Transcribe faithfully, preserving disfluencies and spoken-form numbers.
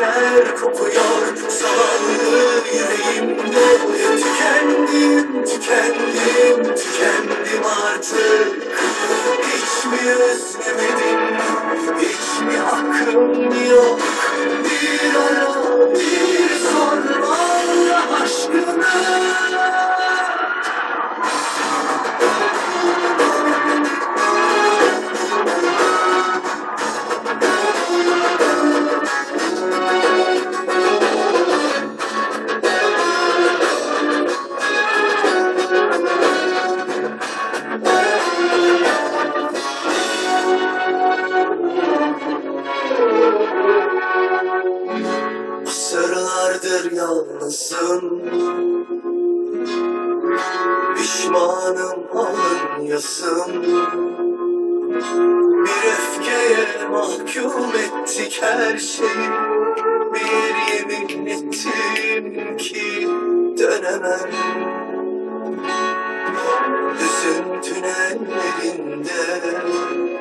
Ateşler kopuyor zavallı yüreğimde. Tükendim, tükendim, tükendim artık. Hiç mi özlemedin, hiç mi hakkım yok? Bir ara, bir sor Allah aşkına. Asırlardır yalnızım, pişmanım alın yazım. Bir öfkeye mahkum ettik her şeyi. Bir yemin ettim ki dönemem. Hüzün tünellerinde